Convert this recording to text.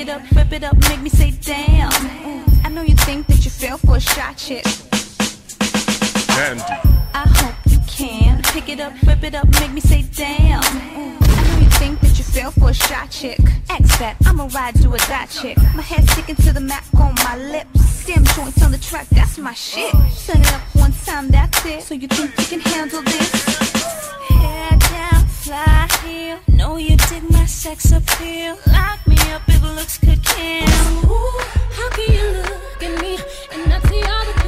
it up, whip it up, make me say damn. I know you think that you fell for a shy chick. Candy. I hope you can pick it up, whip it up, make me say damn. I know you think that you fell for a shy chick. X that, I'ma ride, do or die chick. My head sticking to the Mac on my lips. Damn joints on the track, that's my shit. Turn it up one time, that's it. So you think you can handle this? Head down, fly heel. Know you dig my sex appeal. Lock me up if looks could kill. Ooh, how can you look at me and not see all the